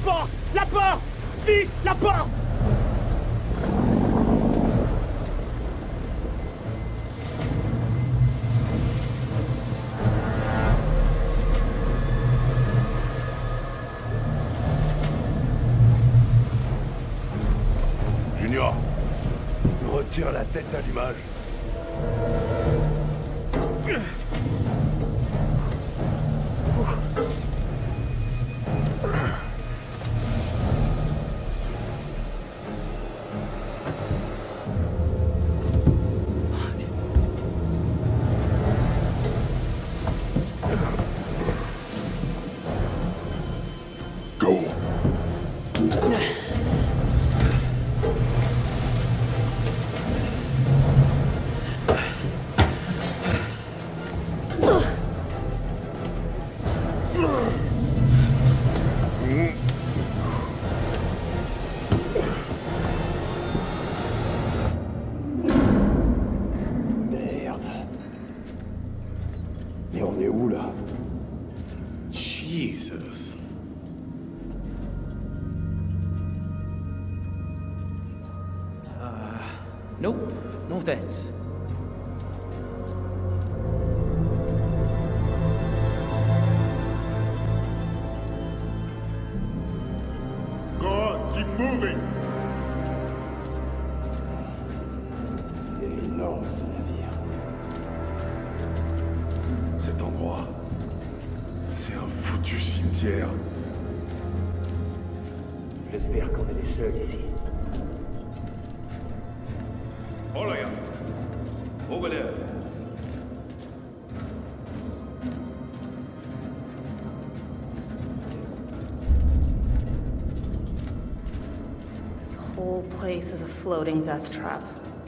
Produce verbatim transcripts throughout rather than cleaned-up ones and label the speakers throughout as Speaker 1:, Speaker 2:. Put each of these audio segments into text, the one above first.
Speaker 1: porte! La porte! Vite! La porte!
Speaker 2: Junior, retire la tête d'allumage.
Speaker 3: Mais on est où, là?
Speaker 2: Jesus.
Speaker 4: Uh, nope. No thanks.
Speaker 2: Go on, keep moving.
Speaker 3: Il est énorme, ce navire.
Speaker 2: Cet endroit, c'est un foutu cimetière.
Speaker 1: J'espère qu'on est les seuls ici.
Speaker 2: Oh là, gars. Over there.
Speaker 5: This whole place is a floating death trap.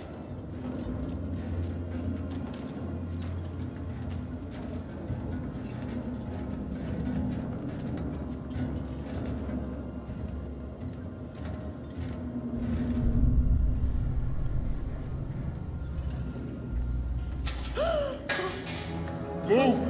Speaker 2: Move!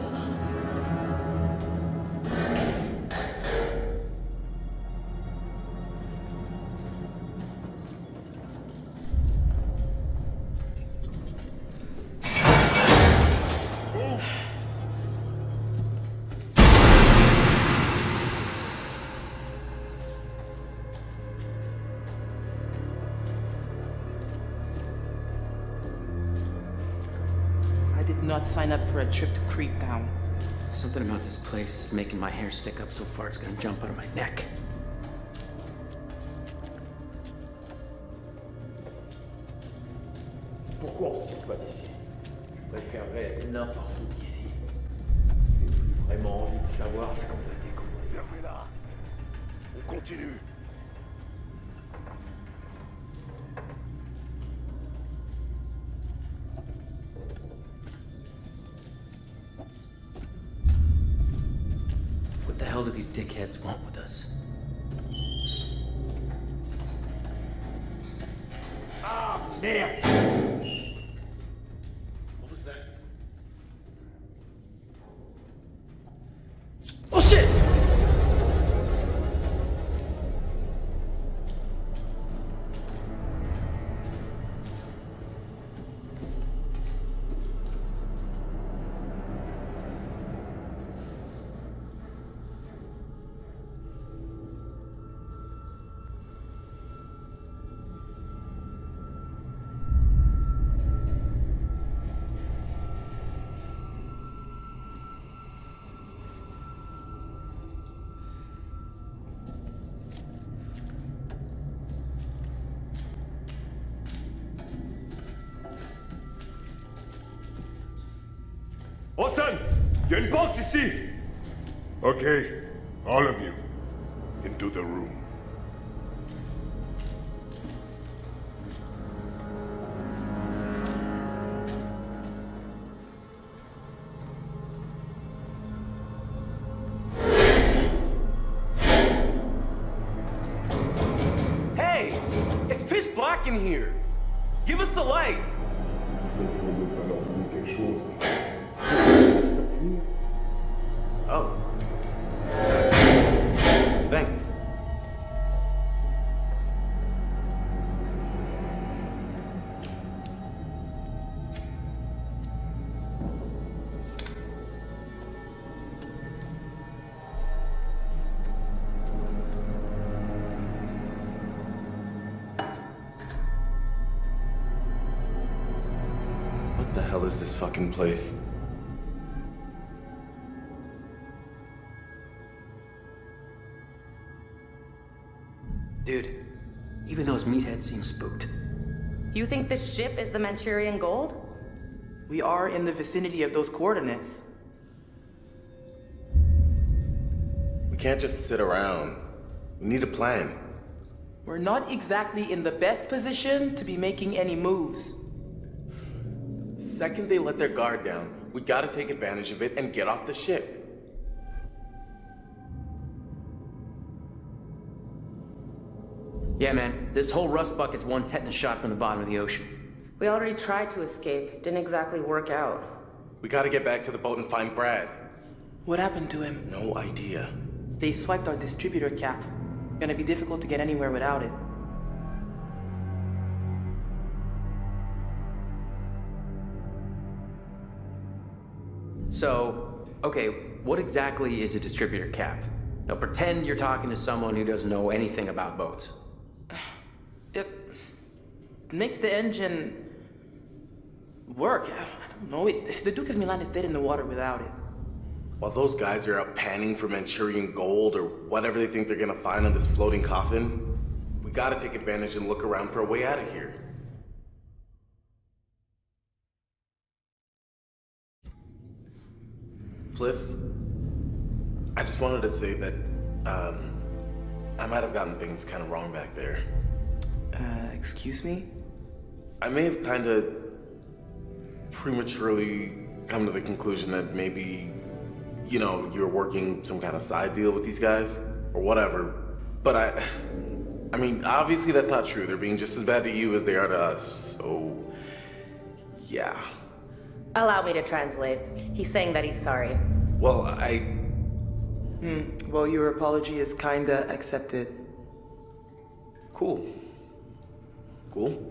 Speaker 4: I did not sign up for a trip to Creeptown.
Speaker 6: Something about this place is making my hair stick up so far it's gonna jump out of my neck.
Speaker 3: Pourquoi on se tire pas d'ici?
Speaker 1: Je préférerais être n'importe où d'ici. J'ai plus vraiment envie de savoir ce qu'on va découvrir.
Speaker 2: Fermez-la. On continue.
Speaker 6: What the hell do these dickheads want with us?
Speaker 1: Ah, merde!
Speaker 2: What was that?
Speaker 6: Oh shit!
Speaker 2: Watson! Il y a une porte ici! Okay, all of you, into the room.
Speaker 7: Hey! It's pitch black in here! Give us a light! Oh. Thanks. the hell is this fucking place?
Speaker 6: Dude, even those meatheads seem spooked.
Speaker 5: You think this ship is the Manchurian gold?
Speaker 4: We are in the vicinity of those coordinates.
Speaker 7: We can't just sit around. We need a plan.
Speaker 4: We're not exactly in the best position to be making any moves.
Speaker 7: The second they let their guard down, we gotta take advantage of it and get off the ship.
Speaker 6: Yeah, man, this whole rust bucket's one tetanus shot from the bottom of the ocean.
Speaker 5: We already tried to escape. Didn't exactly work out.
Speaker 7: We gotta get back to the boat and find Brad.
Speaker 4: What happened to him?
Speaker 7: No idea.
Speaker 4: They swiped our distributor cap. Gonna be difficult to get anywhere without it.
Speaker 6: So, okay, what exactly is a distributor cap? Now pretend you're talking to someone who doesn't know anything about boats.
Speaker 4: It makes the engine work. I don't know. It, the Duke of Milan is dead in the water without it.
Speaker 7: While those guys are out panning for Manchurian gold or whatever they think they're gonna find on this floating coffin, we gotta take advantage and look around for a way out of here. Fliss, I just wanted to say that, um, I might have gotten things kind of wrong back there.
Speaker 4: Uh, excuse me?
Speaker 7: I may have kind of prematurely come to the conclusion that maybe, you know, you're working some kind of side deal with these guys, or whatever. But I, I mean, obviously that's not true. They're being just as bad to you as they are to us, so, yeah.
Speaker 5: Allow me to translate. He's saying that he's sorry.
Speaker 7: Well, I...
Speaker 4: Hmm. Well, your apology is kinda accepted.
Speaker 7: Cool. Cool.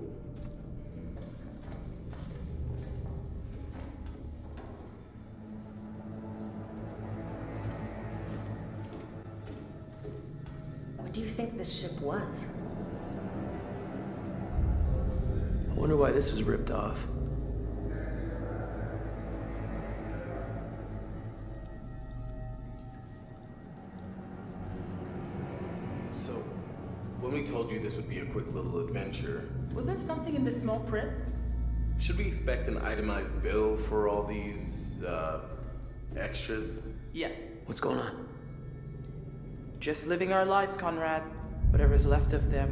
Speaker 5: What do you think this ship was?
Speaker 6: I wonder why this was ripped off.
Speaker 7: So, when we told you this would be a quick little adventure,
Speaker 4: Was there something in the small print?
Speaker 7: should we expect an itemized bill for all these, uh, extras?
Speaker 4: Yeah.
Speaker 6: What's going on?
Speaker 4: Just living our lives, Conrad. Whatever's left of them.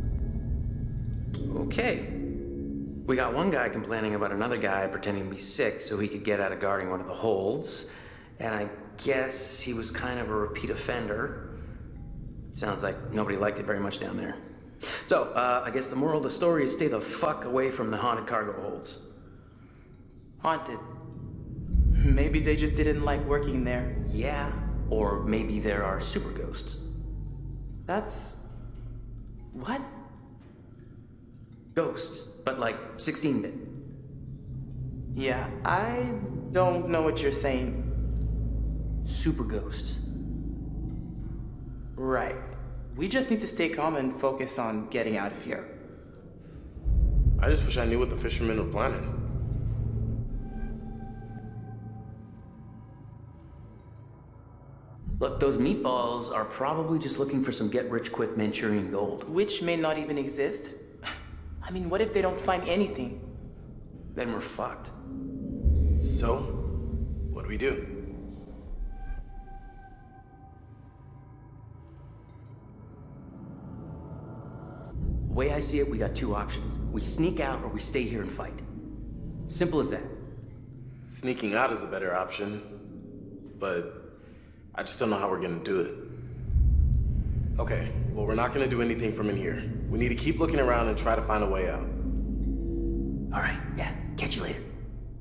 Speaker 6: Okay. We got one guy complaining about another guy pretending to be sick so he could get out of guarding one of the holds. And I guess he was kind of a repeat offender. Sounds like nobody liked it very much down there. So, uh, I guess the moral of the story is stay the fuck away from the haunted cargo holds.
Speaker 4: Haunted. Maybe they just didn't like working there.
Speaker 6: Yeah, or maybe there are super ghosts.
Speaker 4: That's... what?
Speaker 6: Ghosts, but like sixteen bit.
Speaker 4: Yeah, I don't know what you're saying.
Speaker 6: Super ghosts.
Speaker 4: Right. We just need to stay calm and focus on getting out of here.
Speaker 7: I just wish I knew what the fishermen were planning.
Speaker 6: Look, those meatballs are probably just looking for some get-rich-quick Manchurian gold.
Speaker 4: Which may not even exist. I mean, what if they don't find anything?
Speaker 6: Then we're fucked.
Speaker 7: So, what do we do?
Speaker 6: The way I see it, we got two options. We sneak out or we stay here and fight. Simple as that.
Speaker 7: Sneaking out is a better option, but I just don't know how we're gonna do it. Okay, well, we're not gonna do anything from in here. We need to keep looking around and try to find a way out.
Speaker 6: All right, yeah, catch you later.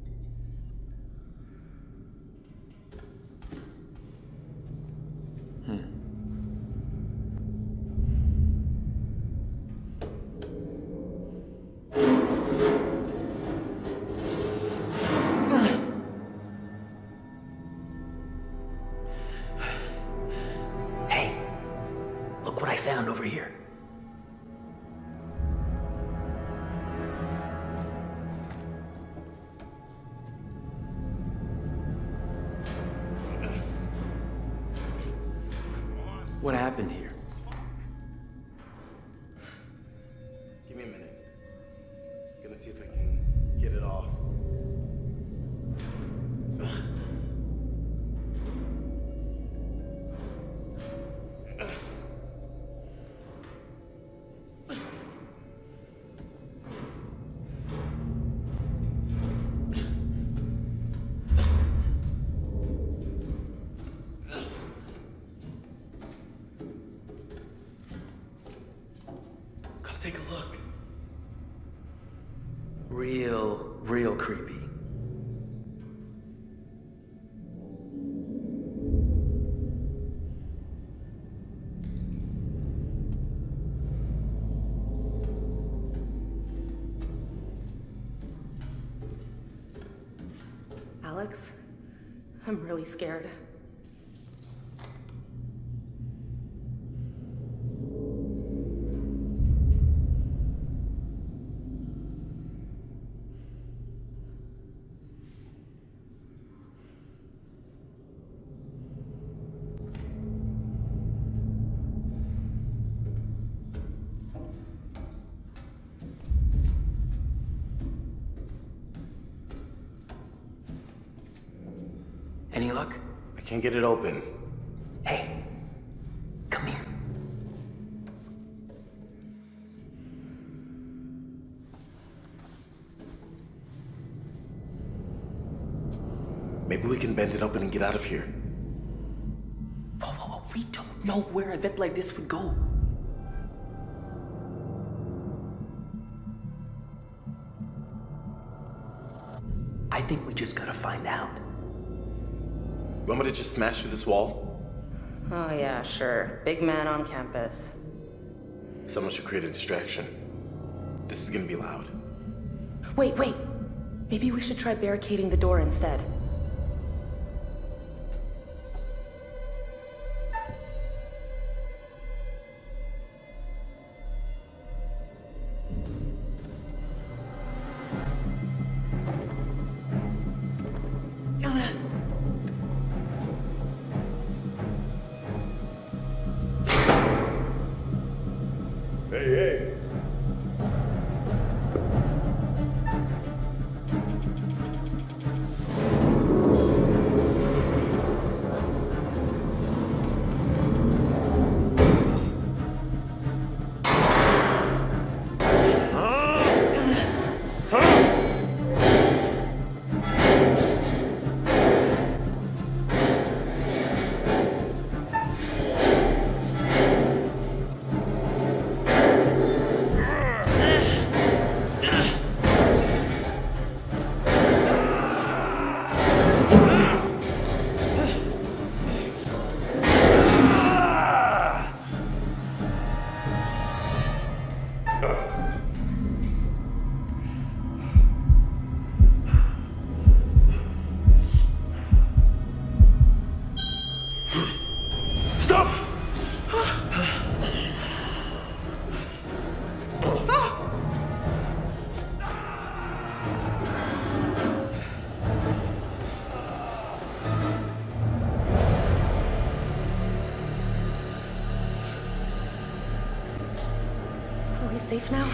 Speaker 6: Hmm. Hey, look what I found over here. What happened here?
Speaker 7: Give me a minute. Gonna see if I can get it off. Take a look.
Speaker 6: Real, real creepy.
Speaker 5: Alex, I'm really scared.
Speaker 6: Any luck?
Speaker 7: I can't get it open.
Speaker 6: Hey, come here.
Speaker 7: Maybe we can bend it open and get out of here.
Speaker 6: Whoa, whoa, whoa, we don't know where a vet like this would go. I think we just gotta find out.
Speaker 7: You want me to just smash through this wall?
Speaker 5: Oh yeah, sure. Big man on campus.
Speaker 7: Someone should create a distraction. This is gonna be loud.
Speaker 5: Wait, wait. Maybe we should try barricading the door instead.
Speaker 2: Hey, hey.
Speaker 5: Are we safe now?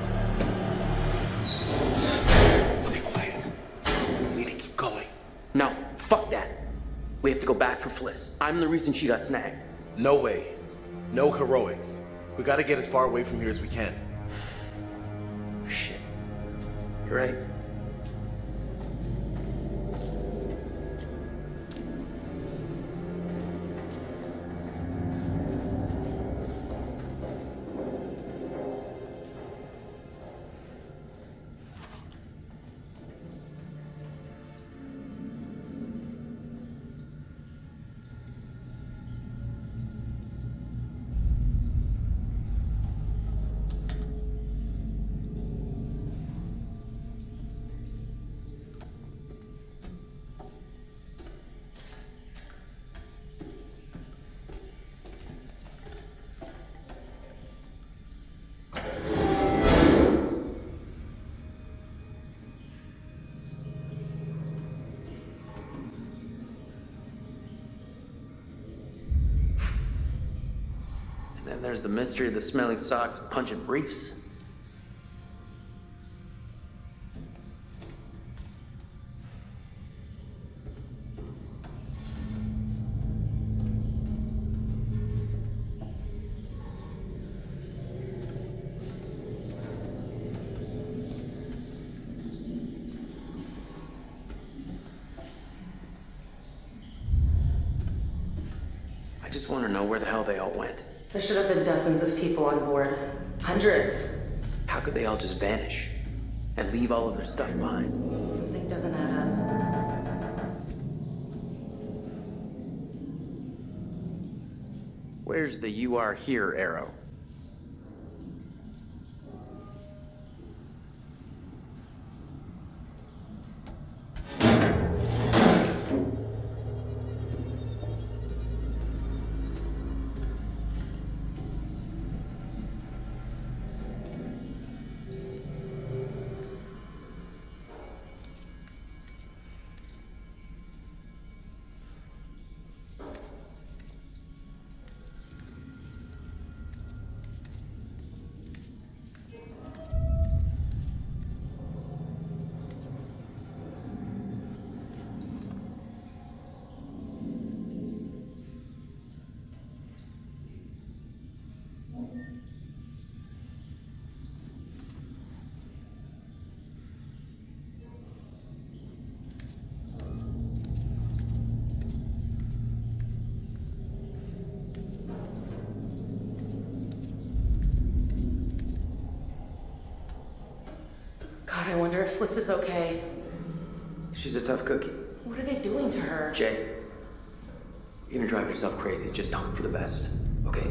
Speaker 7: Stay quiet. We need to keep going.
Speaker 6: No, fuck that. We have to go back for Fliss. I'm the reason she got snagged.
Speaker 7: No way. No heroics. We gotta get as far away from here as we can.
Speaker 6: Shit. You're right. then there's the mystery of the smelly socks and pungent briefs. I just want to know where the hell they all went.
Speaker 5: There should have been dozens of people on board. Hundreds.
Speaker 6: How could they all just vanish and leave all of their stuff behind?
Speaker 5: Something doesn't add up.
Speaker 6: Where's the "you are here" arrow?
Speaker 5: God, I wonder if Fliss is okay.
Speaker 6: She's a tough cookie.
Speaker 5: What are they doing to her?
Speaker 6: Jay, you're gonna drive yourself crazy. Just hope for the best, okay?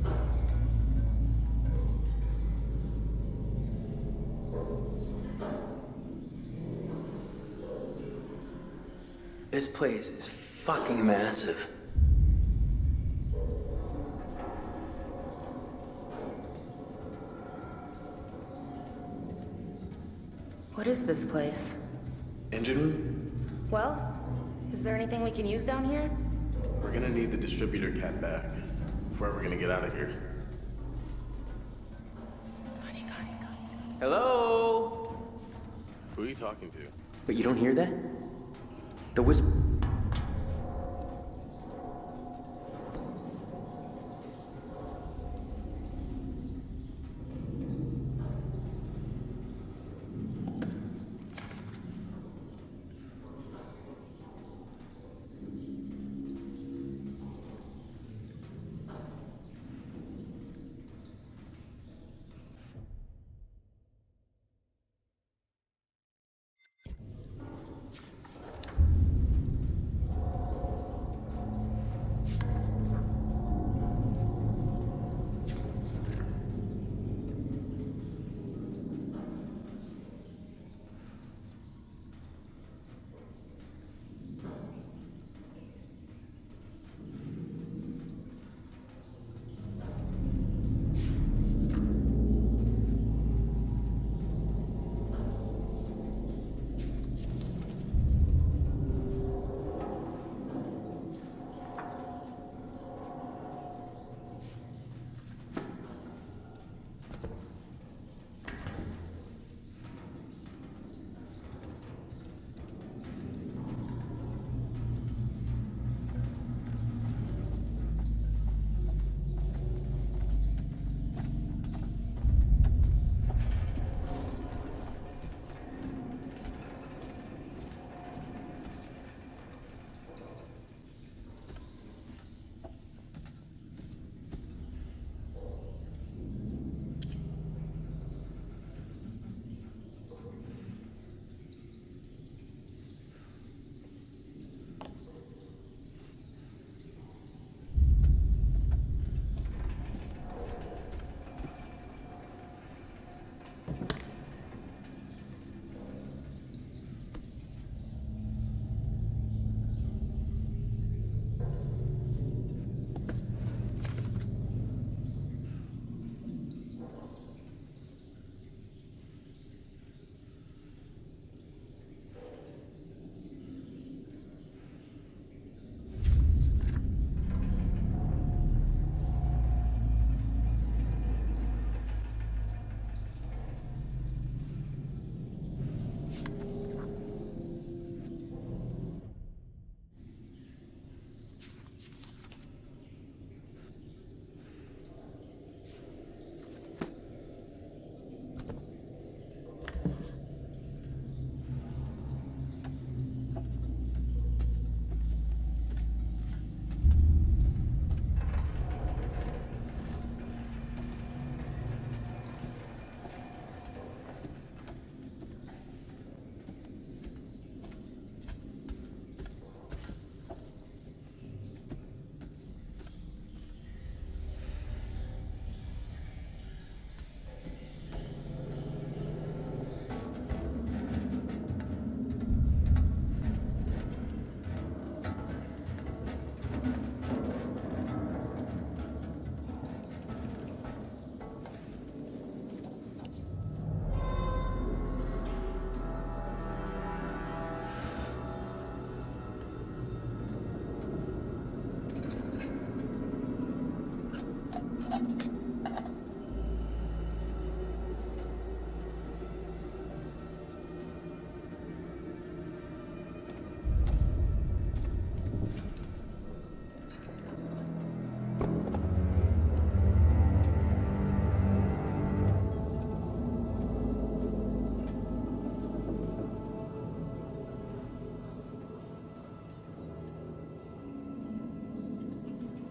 Speaker 6: This place is fucking massive.
Speaker 5: What is this place?
Speaker 7: Engine room?
Speaker 5: Well, is there anything we can use down here?
Speaker 7: We're gonna need the distributor cat back if we're ever gonna get out of here.
Speaker 6: Hello?
Speaker 7: Who are you talking to?
Speaker 6: But you don't hear that? The whisper.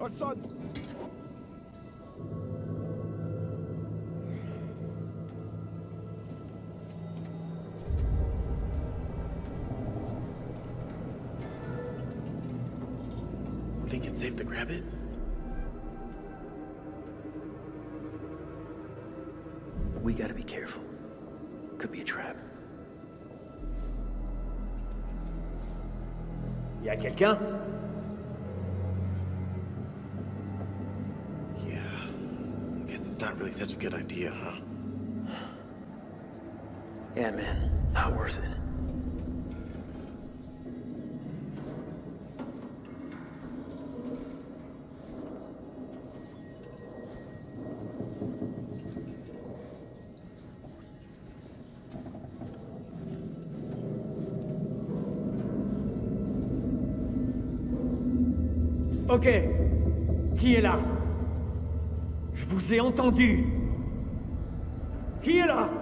Speaker 3: Hudson!
Speaker 7: Think it's safe to grab it?
Speaker 6: We gotta be careful. Could be a trap.
Speaker 1: Y a quelqu'un?
Speaker 7: Yeah. Guess it's not really such a good idea, huh?
Speaker 6: Yeah, man. Not worth it.
Speaker 1: Ok. Qui est là? Je vous ai entendu. Qui est là?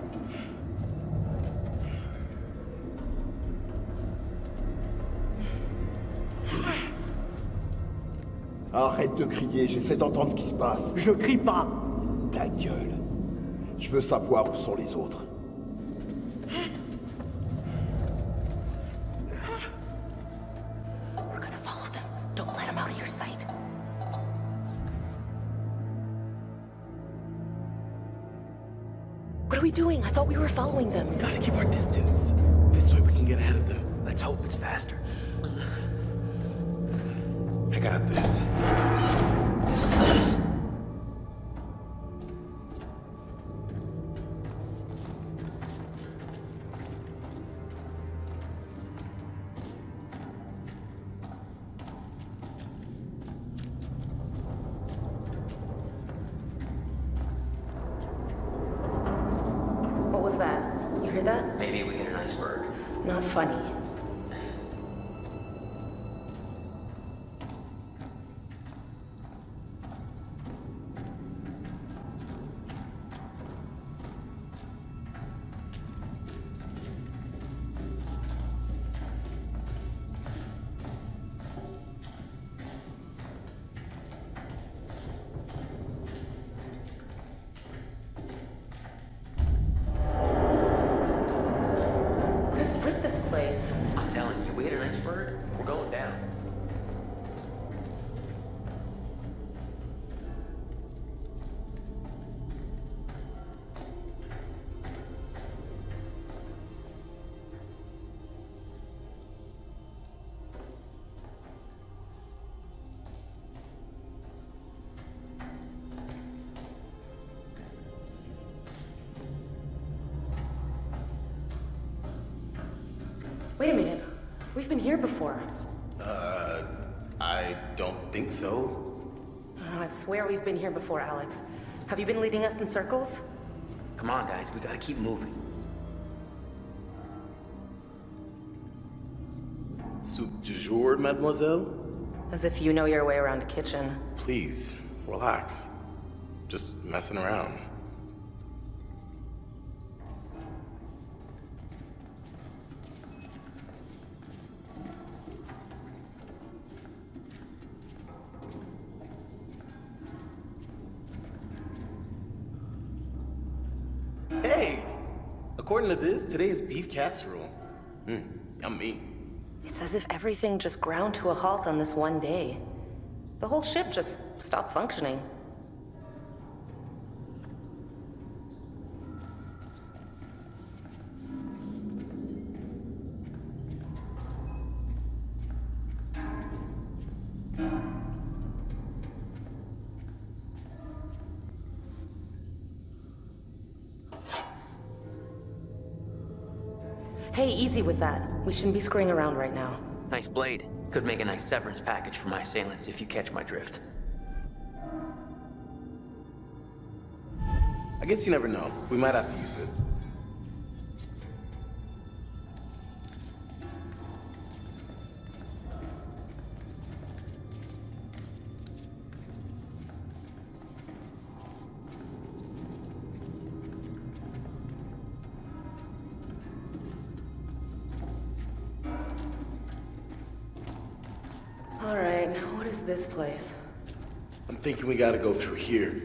Speaker 3: Arrête de crier, j'essaie d'entendre ce qui se passe.
Speaker 1: Je crie pas.
Speaker 3: Ta gueule. Je veux savoir où sont les autres.
Speaker 5: We're gonna follow them. Don't let them out of your sight. What are we doing? I thought we were following them.
Speaker 7: Gotta keep our distance. This way we can get ahead of them.
Speaker 6: Let's hope it's faster.
Speaker 7: I got this.
Speaker 5: What was that? You hear that?
Speaker 6: Maybe we hit an iceberg.
Speaker 5: Not funny. What is with this place?
Speaker 6: I'm telling you, we hit an iceberg, we're going down.
Speaker 5: Wait a minute. We've been here before.
Speaker 7: Uh, I don't think so.
Speaker 5: Oh, I swear we've been here before, Alex. Have you been leading us in circles?
Speaker 6: Come on, guys, we gotta keep moving.
Speaker 7: Soup du jour, mademoiselle?
Speaker 5: As if you know your way around a kitchen.
Speaker 7: Please, relax. Just messing around. Hey! According to this, today is beef casserole. Hmm, yummy.
Speaker 5: It's as if everything just ground to a halt on this one day. The whole ship just stopped functioning. Hey, easy with that. We shouldn't be screwing around right now.
Speaker 6: Nice blade. Could make a nice severance package for my assailants if you catch my drift.
Speaker 7: I guess you never know. We might have to use it.
Speaker 5: All right, what is this place?
Speaker 7: I'm thinking we gotta go through here.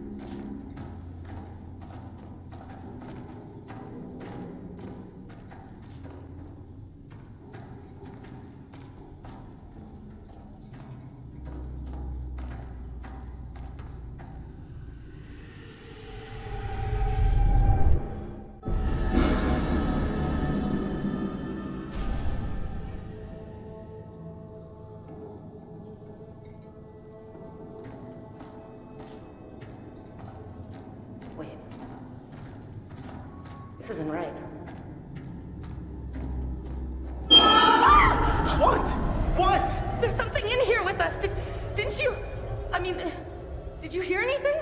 Speaker 5: Wait. This isn't right.
Speaker 7: What? What?
Speaker 5: There's something in here with us. Did, didn't you? I mean, did you hear anything?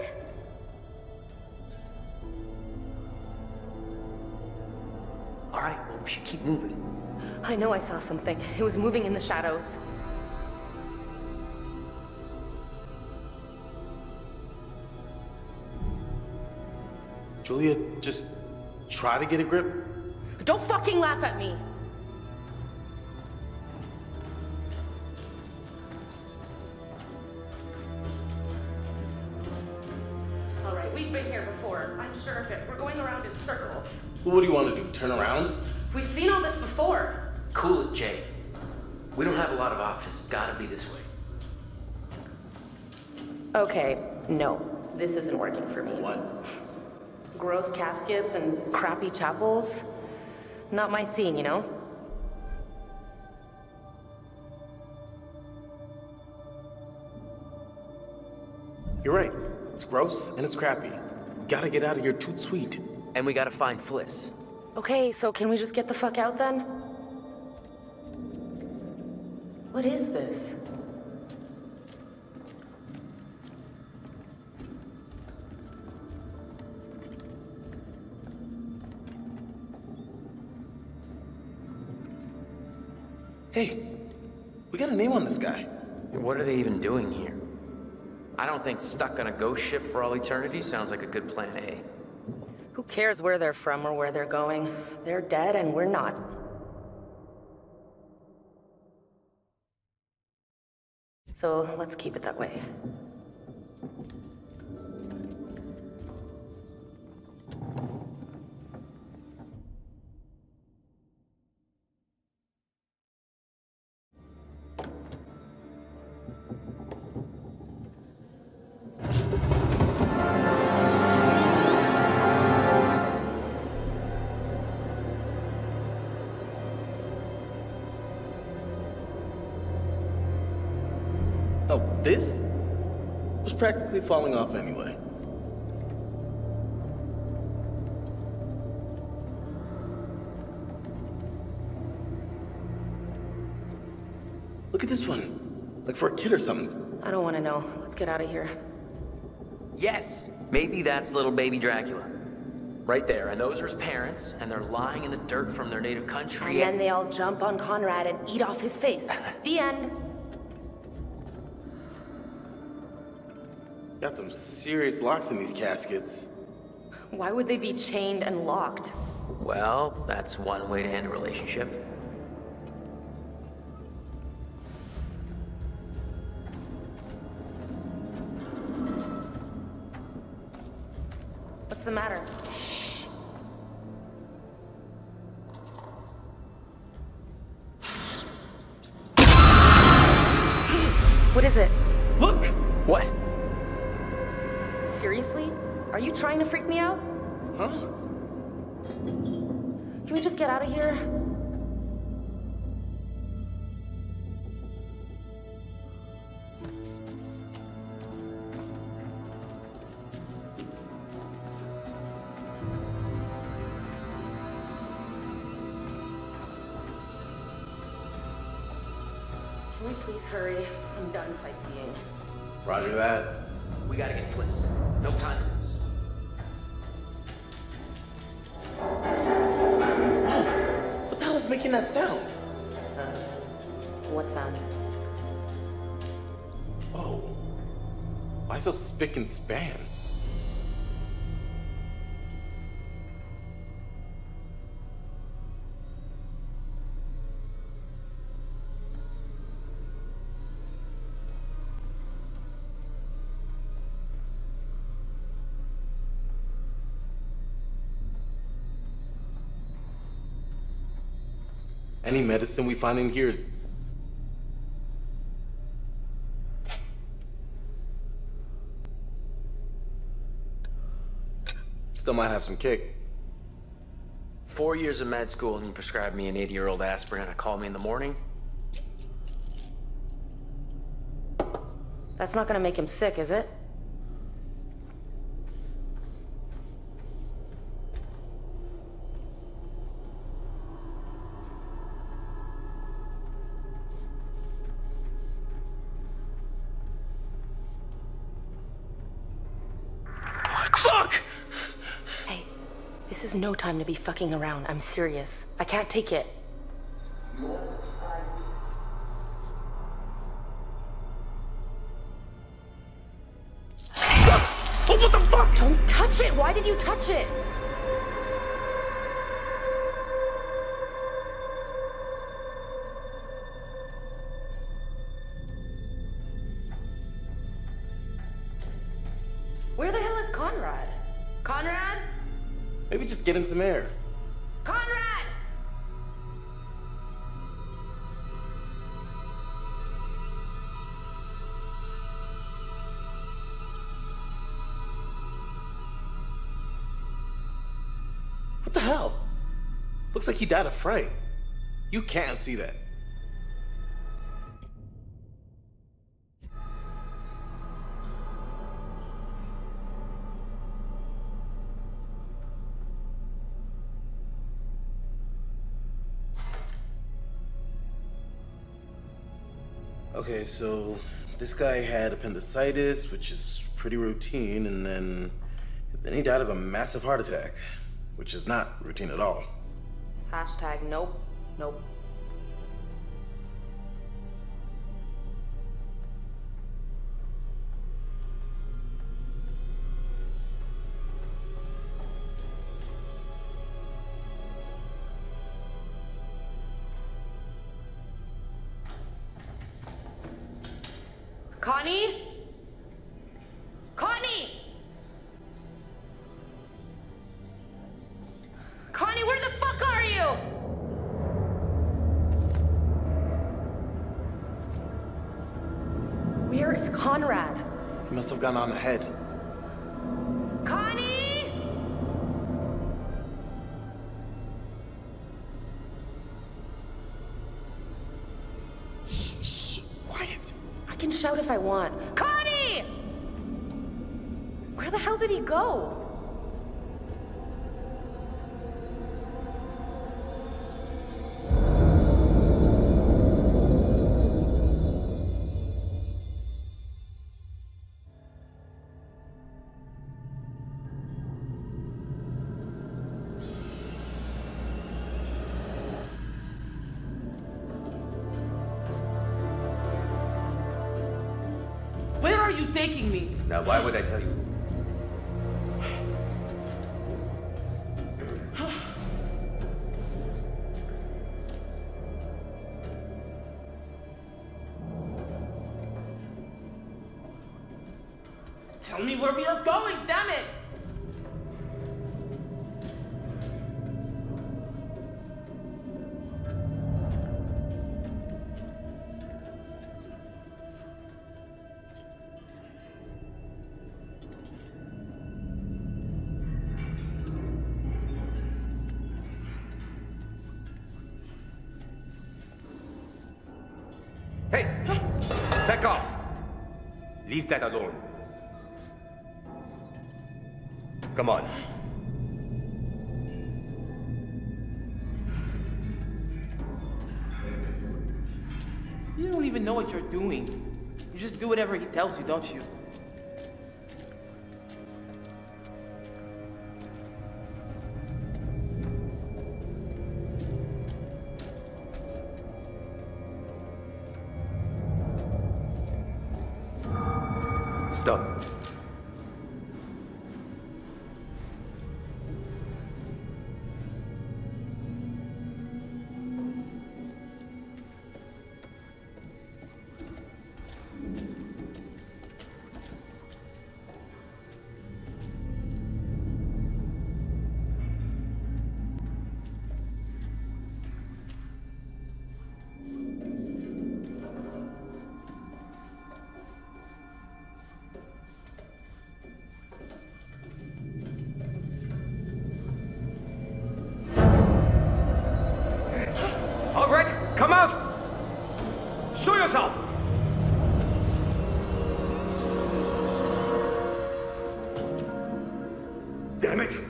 Speaker 6: All right, well, we should keep moving.
Speaker 5: I know I saw something. It was moving in the shadows.
Speaker 7: Julia, just try to get a grip.
Speaker 5: Don't fucking laugh at me! All right, we've been here before. I'm sure of it. We're going around in circles.
Speaker 7: Well, what do you want to do? Turn around?
Speaker 5: We've seen all this before.
Speaker 6: Cool it, Jay. We don't have a lot of options. It's gotta be this way.
Speaker 5: Okay, no. This isn't working for me.
Speaker 7: What?
Speaker 5: Gross caskets and crappy chapels. Not my scene, you know?
Speaker 7: You're right. It's gross and it's crappy. Gotta get out of here toot sweet.
Speaker 6: And we gotta find Fliss.
Speaker 5: Okay, so can we just get the fuck out then? What is this?
Speaker 7: Hey, we got a name on this guy.
Speaker 6: What are they even doing here? I don't think stuck on a ghost ship for all eternity sounds like a good plan A.
Speaker 5: Who cares where they're from or where they're going? They're dead and we're not. So let's keep it that way.
Speaker 7: Oh, this was practically falling off anyway. Look at this one. Like for a kid or something.
Speaker 5: I don't want to know. Let's get out of here.
Speaker 6: Yes, maybe that's little baby Dracula. Right there, and those are his parents, and they're lying in the dirt from their native country.
Speaker 5: And then they all jump on Conrad and eat off his face. The end.
Speaker 7: Got some serious locks in these caskets.
Speaker 5: Why would they be chained and locked?
Speaker 6: Well, that's one way to end a relationship.
Speaker 5: What's the matter? What is it?
Speaker 7: Look!
Speaker 6: What?
Speaker 5: Seriously? Are you trying to freak me out?
Speaker 7: Huh?
Speaker 5: Can we just get out of here? Can we please hurry? I'm done sightseeing.
Speaker 7: Roger that.
Speaker 6: We gotta get Fliss. No time to lose.
Speaker 7: What the hell is making that sound?
Speaker 5: Uh, what sound?
Speaker 7: Whoa. Why so spick and span? Any medicine we find in here is... Still might have some kick.
Speaker 6: Four years of med school and you prescribed me an eighty-year-old aspirin and call me in the morning?
Speaker 5: That's not gonna make him sick, is it?
Speaker 7: Fuck!
Speaker 5: Hey, this is no time to be fucking around. I'm serious. I can't take it.
Speaker 7: Oh, what the fuck?
Speaker 5: Don't touch it! Why did you touch it? Where the hell is Conrad? Conrad?
Speaker 7: Maybe just get him some air.
Speaker 5: Conrad!
Speaker 7: What the hell? Looks like he died of fright. You can't see that. Okay, so this guy had appendicitis, which is pretty routine, and then then he died of a massive heart attack, which is not routine at all.
Speaker 5: Hashtag nope, nope. Connie? Connie! Connie, where the fuck are you? Where is Conrad?
Speaker 7: He must have gone on ahead.
Speaker 5: Connie!
Speaker 7: Shh, shh, quiet.
Speaker 5: I can shout if I want. Connie! Where the hell did he go?
Speaker 4: Where are you taking me?
Speaker 8: Now, why would I tell you?
Speaker 4: Tell me where we are going, damn it!
Speaker 8: Hey! Back off! Leave that alone. Come on.
Speaker 4: You don't even know what you're doing. You just do whatever he tells you, don't you?
Speaker 8: Stop. yourself! Damn it!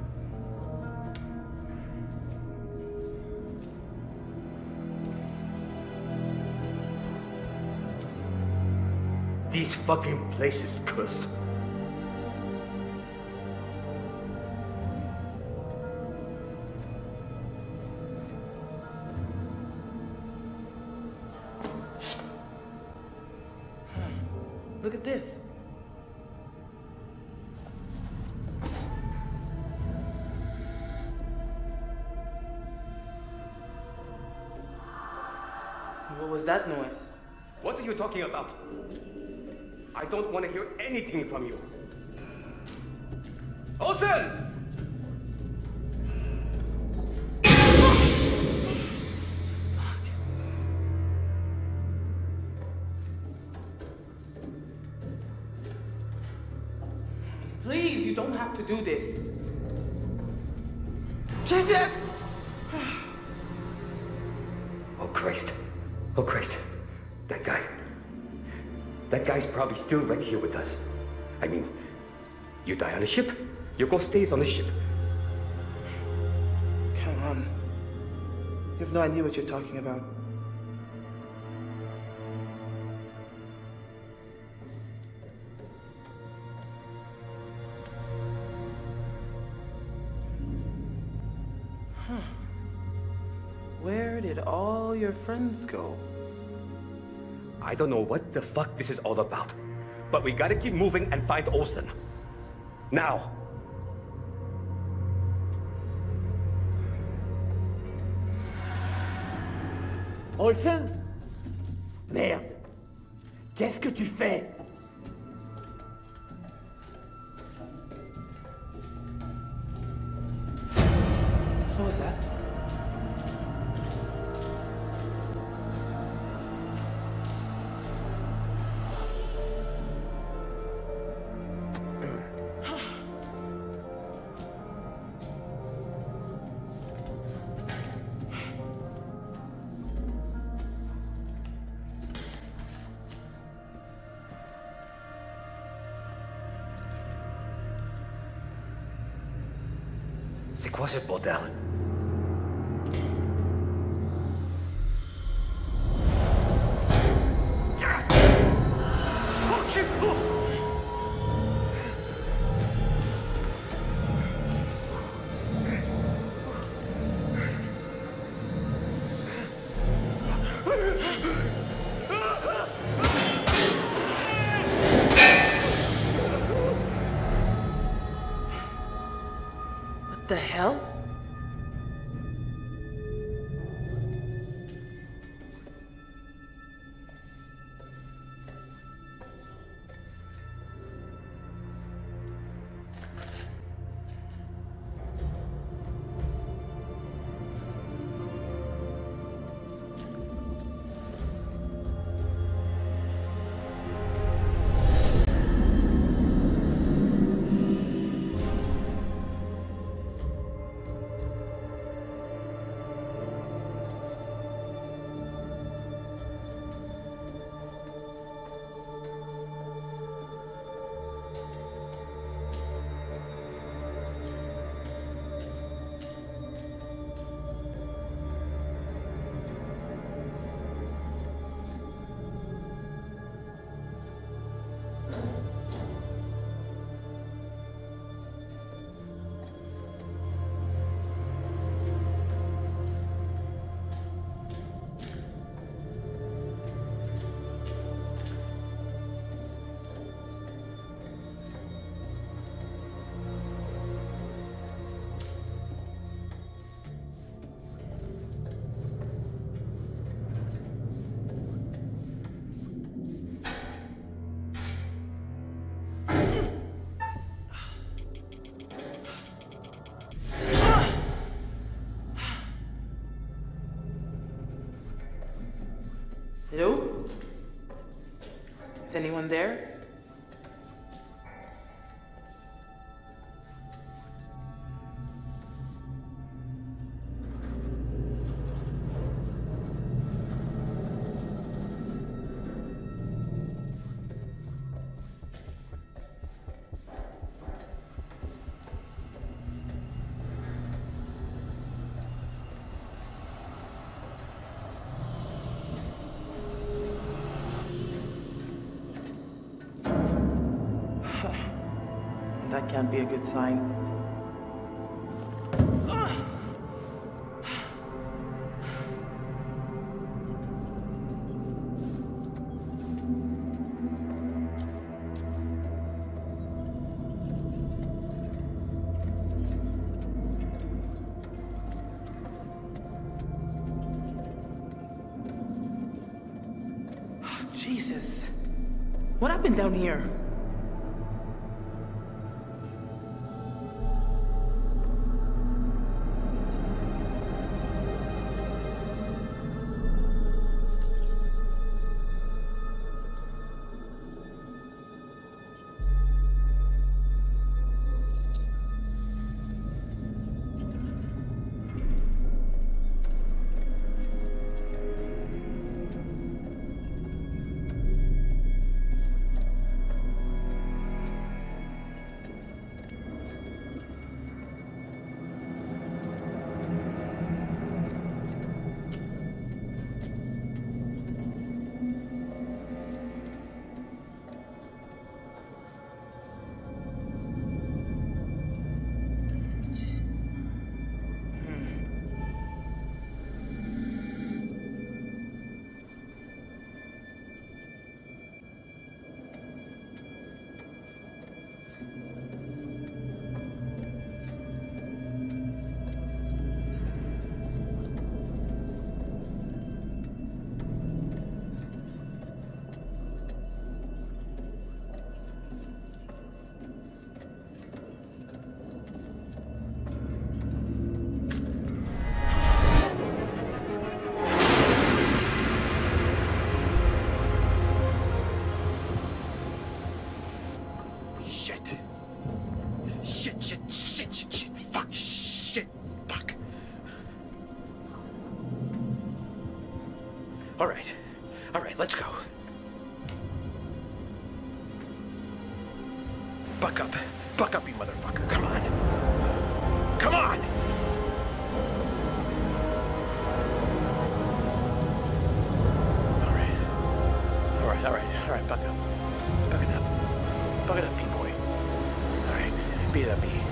Speaker 8: This fucking place is cursed.
Speaker 4: Look at this. What was that noise?
Speaker 8: What are you talking about? I don't want to hear anything from you. Olsen!
Speaker 4: Please, you don't have to do this. Jesus!
Speaker 8: Oh, Christ. Oh, Christ. That guy. That guy's probably still right here with us. I mean, you die on a ship, your ghost stays on the ship.
Speaker 4: Come on. You have no idea what you're talking about. Huh. Where did all your friends go?
Speaker 8: I don't know what the fuck this is all about, but we gotta keep moving and find Olsen. Now!
Speaker 1: Olsen? Merde. Qu'est-ce que tu fais?
Speaker 4: What was that?
Speaker 8: C'est quoi ce bordel?
Speaker 4: What the hell? Hello? Is anyone there? that can't be a good sign. Jesus. What happened down here?
Speaker 9: Shit. Shit, shit, shit, shit, shit. Fuck, shit, fuck. All right. All right, let's go. Buck up. Buck up, you motherfucker. Come on. Come on! All right. All right, all right, all right, buck up. Buck it up. Buck it up, B-boy. All right, beat it up, B.